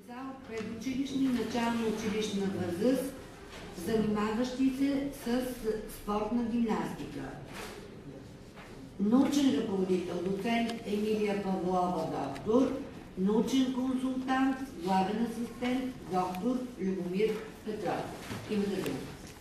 деца от предучилищна и начална училищна възраст, занимаващи се с спортна гимнастика. Научен ръководител, доцент Емилия Павлова, доктор, научен консултант, главен асистент, доктор Любомир Петров. Имате дума.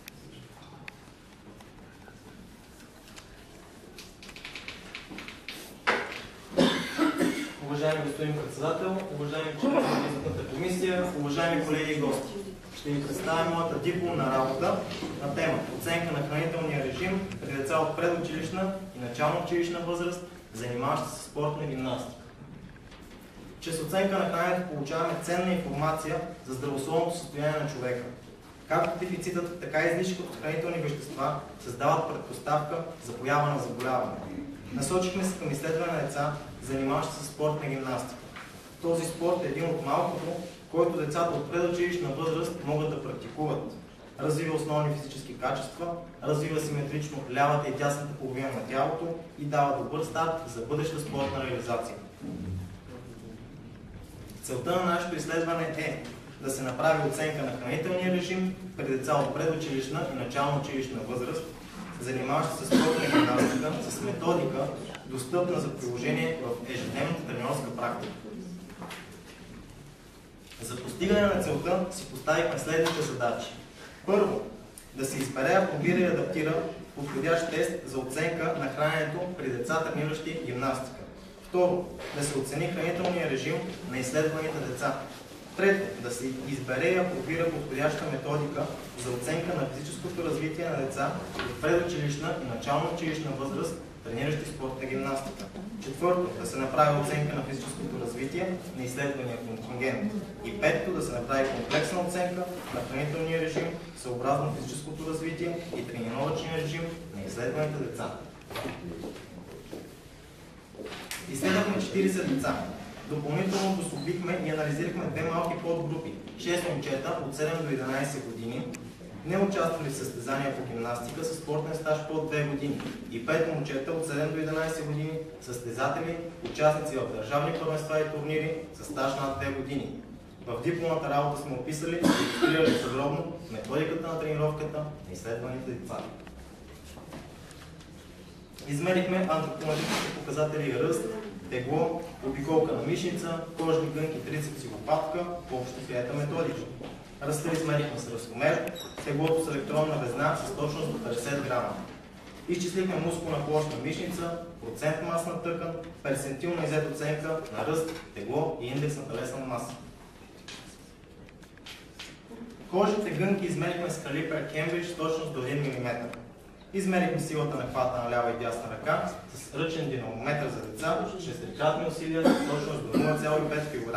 Уважаеми господин председател, уважаеми колеги на Изпитната комисия, уважаеми колеги и гости. Ще ви представя моята дипломна работа на тема оценка на хранителния режим при деца от предучилищна и начална училищна възраст, занимаващи се с спортна гимнастика. Чрез оценка на храненето получаваме ценна информация за здравословното състояние на човека. Както дефицитът, така и излишъкът от хранителни вещества създават предпоставка за поява на заболяване. Насочихме се към изследване на деца, занимаващи се с спортна гимнастика. Този спорт е един от малкото, който децата от предучилищна възраст могат да практикуват. Развива основни физически качества, развива симетрично лявата и дясната половина на тялото и дава добър старт за бъдеща спортна реализация. Целта на нашето изследване е да се направи оценка на хранителния режим при деца от предучилищна и начална училищна възраст, занимаващи се с спортна гимнастика, с методика, достъпна за приложение в ежедневната тренерска практика. За постигане на целта си поставихме следните задачи. Първо, да се избере, апробира и адаптира подходящ тест за оценка на храненето при деца, трениращи гимнастика. Второ, да се оцени хранителния режим на изследваните деца. Трето, да се избере и апробира подходяща методика за оценка на физическото развитие на деца от предучилищна и начална училищна възраст, трениращи спортна гимнастика. Четвърто, да се направи оценка на физическото развитие на изследвания контингент. И пето, да се направи комплексна оценка на хранителния режим, съобразно физическото развитие и тренировъчния режим на изследваните деца. Изследвахме 40 деца. Допълнително дословихме и анализирахме две малки подгрупи. 6 момчета от 7 до 11 години, не участвали в състезания по гимнастика със спортен стаж под 2 години. И 5 момчета от 7 до 11 години, състезатели, участници в държавни първенства и турнири със стаж над 2 години. В дипломната работа сме описали и илюстрирали подробно методиката на тренировката на изследваните деца. Измерихме антропометричните показатели ръст, тегло, обиколка на мишница, кожни гънки, трицепси, лопатка по общо приета методика. Ръста измерихме с ръстомер, теглото с електронна везна с точност до 50 грама. Изчислихме мускулна площ на мишница, процент масна тъкан, персентилна иззет оценка на ръст, тегло и индекс на телесна маса. Кожните гънки измерихме с калибър Кембридж с точност до 1 мм. Измерихме силата на хвата на лява и дясна ръка с ръчен динамометър за деца, чрез трикратни усилия с точност до 0,5 кг.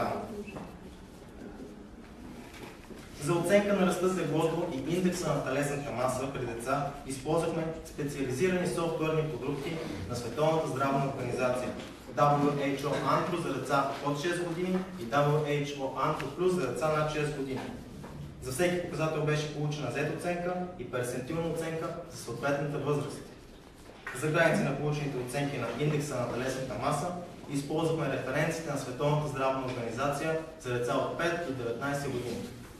За оценка на ръста, теглото и индекса на телесната маса при деца използвахме специализирани софтуерни продукти на Световната здравна организация WHO Antro за деца от 6 години и WHO Antro Plus за деца над 6 години. За всеки показател беше получена Z оценка и персентилна оценка за съответната възраст. За граници на получените оценки на индекса на телесната маса използвахме референциите на Световната здравна организация за деца от 5 до 19 години.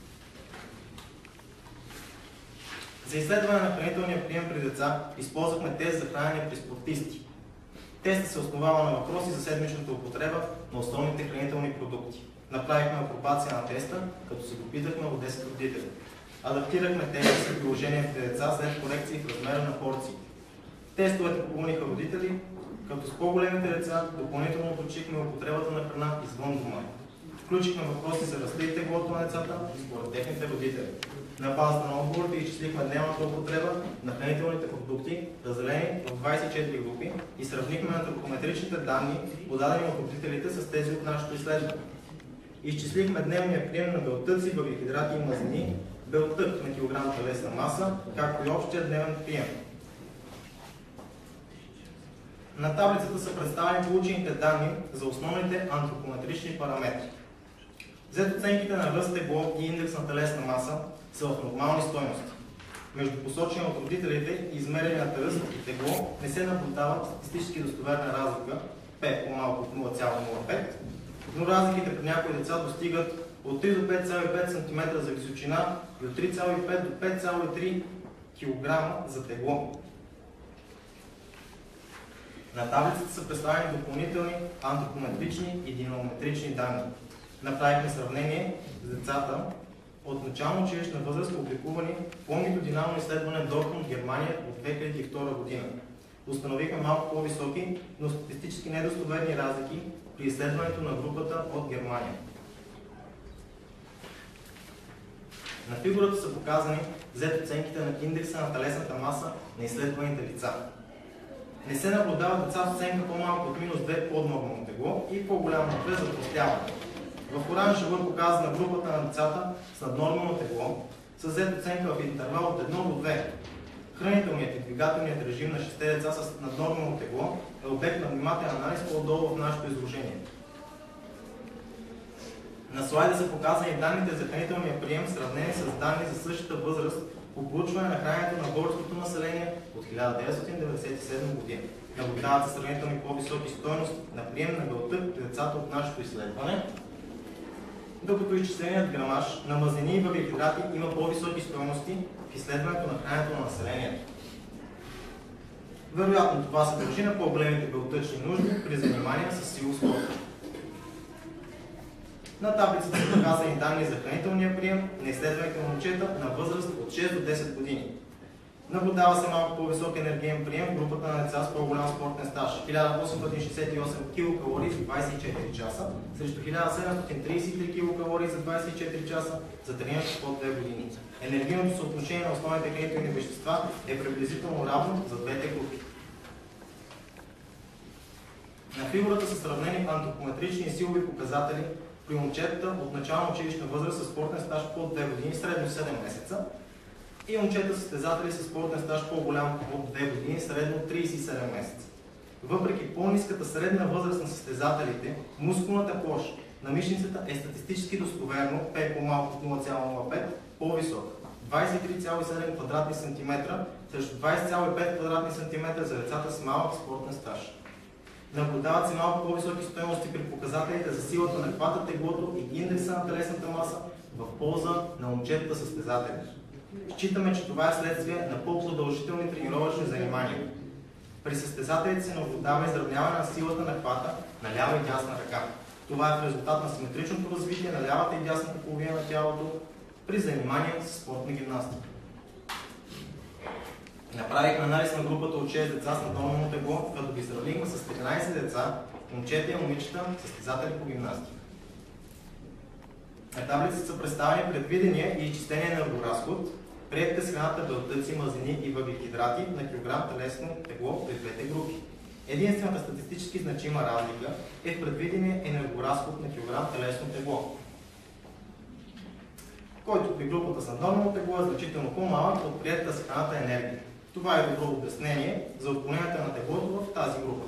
За изследване на хранителния прием при деца използвахме тест за хранене при спортисти. Тестът се основава на въпроси за седмичната употреба на основните хранителни продукти. Направихме апробация на теста, като се допитахме от 10 родители. Адаптирахме теста с приложение при деца след корекции в размера на порции. Тестовете побуниха родители, като с по-големите деца допълнително уточнихме употребата на храна извън дома. Включихме въпроси за ръста и теглото на децата според техните родители. На базата на отговорите изчислихме дневната употреба на хранителните продукти, разделени в 24 групи и сравнихме антропометричните данни, подадени от родителите с тези от нашето изследване. Изчислихме дневния прием на белтъци, въглехидрати и мазнини, белтък на килограм телесна маса, както и общия дневен прием. На таблицата са представени получените данни за основните антропометрични параметри. Z оценките на ръст, тегло и индекс на телесна маса са в нормални стойности. Между посочени от родителите и измерената ръст и тегло не се наблюдава статистически достоверна разлика, P по-малко от 0,05, но разликите при някои деца достигат от 3 до 5,5 см за височина и от 3,5 до 5,3 кг за тегло. На таблицата са представени допълнителни антропометрични и динамометрични данни. Направихме сравнение с децата от начално училищна възраст, публикувани по методинално изследване Дортмунд, Германия от 2002 година. Установихме малко по-високи, но статистически недостоверни разлики при изследването на групата от Германия. На фигурата са показани Z оценките на индекса на телесната маса на изследваните лица. Не се наблюдава деца с оценка по-малко от -2 под нормално тегло и по-голямо от 2 затлъстяване. В оранжево е показана групата на децата с наднормално тегло, с Z оценка в интервал от 1 до 2. Хранителният и двигателният режим на 6 деца с наднормално тегло е обект на внимателен анализ по-долу в нашето изложение. На слайда са показани данните за хранителния прием, сравнени с данни за същата възраст по проучване на храненето на българското население от 1997 година. Наблюдават се сравнително по-високи стойности на прием на белтък при децата от нашето изследване, докато изчисленият грамаж на мазнини и въглехидрати има по-високи стойности в изследването на храненето на населението. Вероятно това се дължи на по-големите белтъчни нужди при занимания с силов спорт. На таблицата са показани данни за хранителния прием на изследването на момчета на възраст от 6 до 10 години. Наблюдава се малко по-висок енергиен прием в групата на деца с по-голям спортен стаж. 1868 килокалории за 24 часа, срещу 1733 килокалории за 24 часа за трениращи под 2 години. Енергийното съотношение на основните хранителни вещества е приблизително равно за двете групи. На фигурата са сравнени антропометрични и силови показатели при момчетата от начална училищна възраст с спортен стаж под 2 години, средно 7 месеца, и момчета състезатели с спортен стаж по-голям от 2 години, средно 37 месеца. Въпреки по-ниската средна възраст на състезателите, мускулната площ на мишницата е статистически достоверно, P по-малко от 0,05, по-висока. 23,7 квадратни сантиметра срещу 20,5 квадратни сантиметра за децата с малък спортен стаж. Наблюдават се малко по-високи стойности при показателите за силата на хвата, теглото и индекса на телесната маса в полза на момчетата състезатели. Считаме, че това е следствие на по-продължителни тренировъчни занимания. При състезателите се наблюдава изравняване на силата на хвата на лява и дясна ръка. Това е в резултат на симетричното развитие на лявата и дясната половина на тялото при занимания с спортна гимнастика. Направихме анализ на групата от 6 деца с наднормално тегло, като ги сравнихме с 13 деца, момчета и момичета, състезатели по гимнастика. На таблицата са представени предвидения и изчисления енергоразход, приетите с храната белтъци, мазнини и въглехидрати на килограм телесно тегло при двете групи. Единствената статистически значима разлика е в предвидения енергоразход на килограм телесно тегло, който при групата с наднормално тегло е значително по-малък от приетата с храната енергия. Това е добро обяснение за отклоненията на теглото в тази група.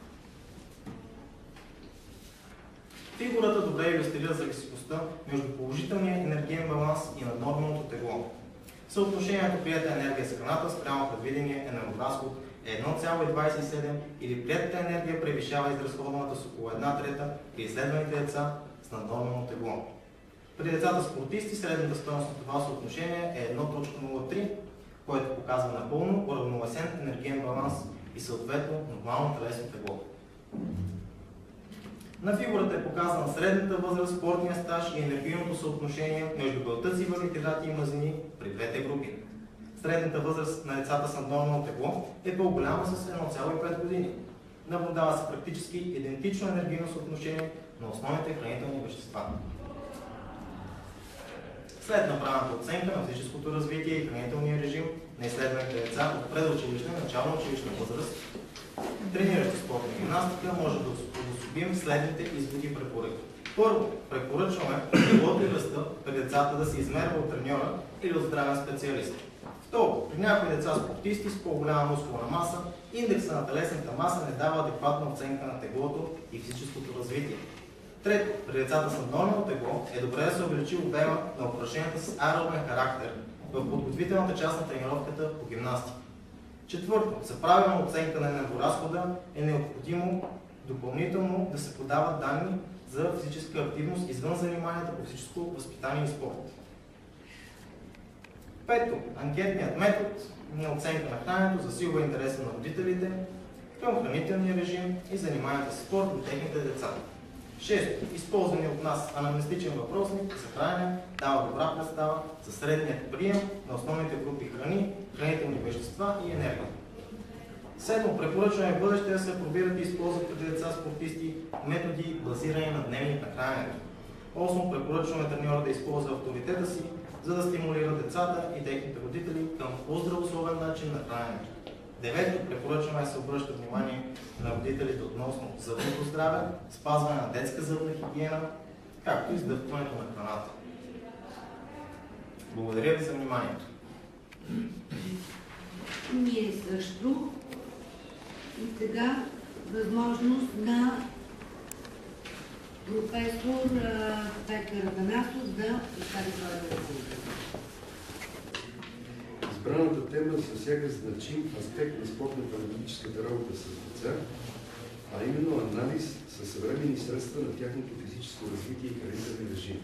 Фигурата добре илюстрира зависимостта между положителния енергиен баланс и наднорменото тегло. Съотношението приета енергия с храната спрямо предвидения енергоразход е 1,27 или приетата енергия превишава изразходваната с около 1/3 при изследваните деца с наднормено тегло. При децата спортисти средната стойност на това съотношение е 1,03, което показва напълно уравновесен енергиен баланс и съответно нормално телесно тегло. На фигурата е показана средната възраст, спортния стаж и енергийното съотношение между белтъци, въглехидрати и мазнини при двете групи. Средната възраст на децата с наднормално тегло е по-голяма с 1,5 години. Наблюдава се практически идентично енергийно съотношение на основните хранителни вещества. След направената оценка на физическото развитие и хранителния режим на изследваните деца от предучилищна и начална училищна възраст, трениращи спортна гимнастика, може да обособим следните изводи и препоръки. Първо, препоръчваме теглото и ръста при децата да се измерва от треньора или от здравен специалист. Второ, при някои деца спортисти с по-голяма мускулна маса, индекса на телесната маса не дава адекватна оценка на теглото и физическото развитие. Трето, при децата с наднормално тегло е добре да се увеличи обема на упражненията с аеробен характер в подготвителната част на тренировката по гимнастика. Четвърто, за правилна оценка на енергоразхода е необходимо допълнително да се подават данни за физическа активност извън заниманията по физическо възпитание и спорт. Пето, анкетният метод на оценка на храненето засилва интереса на родителите към хранителния режим и заниманията с спорт от техните деца. Шесто, използване от нас анамнестичен въпросник за хранене дава добра представа за средният прием на основните групи храни, хранителни вещества и енергия. Седмо, препоръчваме в бъдеще да се апробират и използват преди деца спортисти методи базирани на дневник на храненето. Осмо, препоръчваме треньора да използва авторитета си, за да стимулира децата и техните родители към по-здравословен начин на храненето. Девето, препоръчваме да се обръща внимание на родителите относно зъбното здраве, спазване на детска зъбна хигиена, както и издъвкването на храната. Благодаря ви за вниманието. Ние също. И сега възможност на професор Петър Атанасов да представи своята резолюция. Избраната тема засяга значим аспект на спортно-педагогическата работа с деца, а именно анализ със съвременни средства на тяхното физическо развитие и хранителен режим.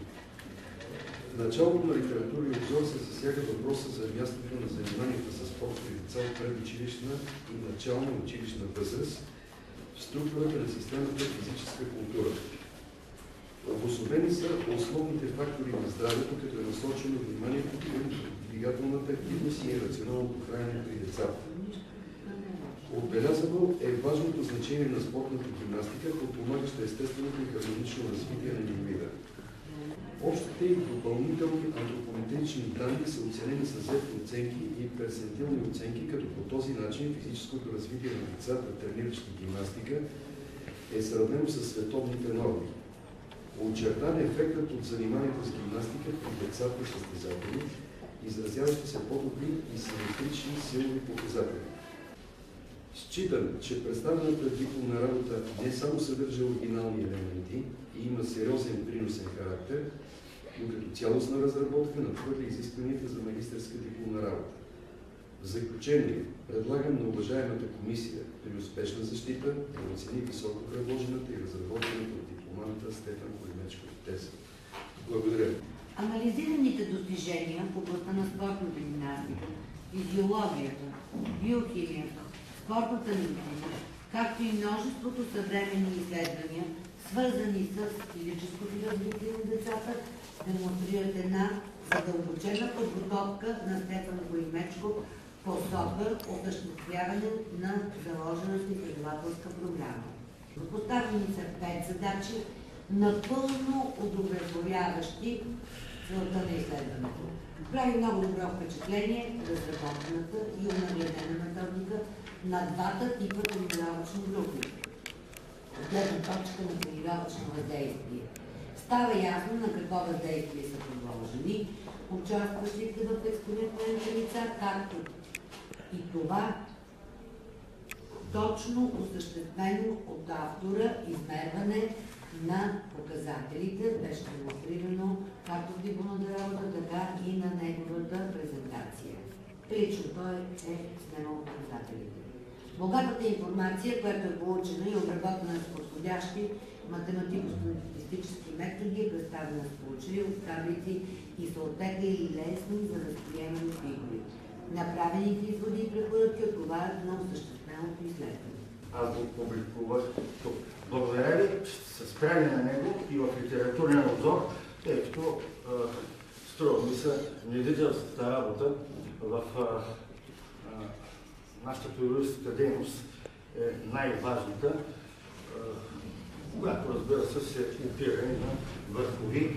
В началото на литература и обзор се засяга въпроса за мястото на заниманията с спорт при деца от предучилищна и начална училищна възраст в структурата на системата физическа култура. Обособени са основните фактори на здравето, като е насочено вниманието към двигателната активност и рационалното хранене при децата. Отбелязано е важното значение на спортната гимнастика, подпомагаща естественото и хармонично развитие на индивида. Общите и допълнителни антропометрични данни са оценени с Z оценки и перцентилни оценки, като по този начин физическото развитие на децата, трениращи гимнастика, е сравнено с световните норми. Очертан е ефектът от заниманието с гимнастика при децата състезатели, изразяващи се по-добри и симетрични силови показатели. Считам, че представената дипломна работа не само съдържа оригинални елементи и има сериозен приносен характер, но като цялостна разработка надхвърля изискванията за магистърска дипломна работа. В заключение, предлагам на уважаемата комисия при успешна защита да оцени високо предложената и разработената от дипломанта Стефан Колимечков теза. Благодаря. Анализираните достижения в областта на спортната гимнастика, физиологията, биохимията, спортната медицина, както и множеството съвременни изследвания, свързани с физическото развитие на децата, демонстрират една задълбочена подготовка на Стефан Колимечков в посока осъществяване на заложената изследователска програма. Поставени са 5 задачи, напълно удовлетворяващи целта на изследването. Прави много добро впечатление разработената и онагледена методика на двата типа тренировъчни групи. От гледна точка на тренировъчно въздействие. Става ясно на какво въздействие са подложени участващите в експерименталните лица, както и това точно осъществено от автора измерване на показателите беше демонстрирано както в дипломната работа, така и на неговата презентация. Лично той е снемал показателите. Богатата информация, която е получена и обработена с подходящи математико-статистически методи, е представена с получили от таблици и съответни и лесни за възприемане фигури. Направените изводи и препоръки отговарят на осъщественото изследване. Аз го публикувах тук. Благодаря ви, че сте се спряли на него и в литературен обзор, тъй като струва ми се медицинската работа в нашата теоретическа дейност е най-важната, която, разбира се, се опира на върхови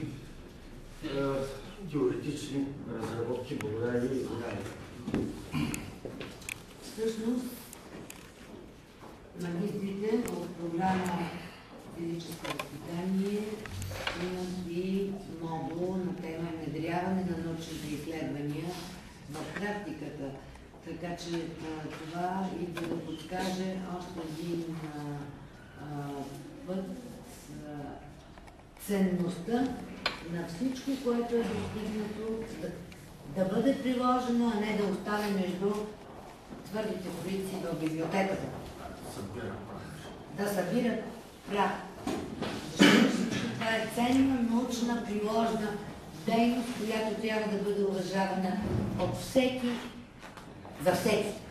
теоретични разработки. Благодаря ви и благодаря. Всъщност, магистрите от програма физическо възпитание имат и модул на тема внедряване на научните изследвания в практиката. Така че това и да подскаже още един път ценността на всичко, което е достигнато, да бъде приложено, а не да остане между твърдите корици в библиотеката. Да събират прах. Защото всичко ценна, научна, приложна дейност, която трябва да бъде уважавана от всеки, за всеки.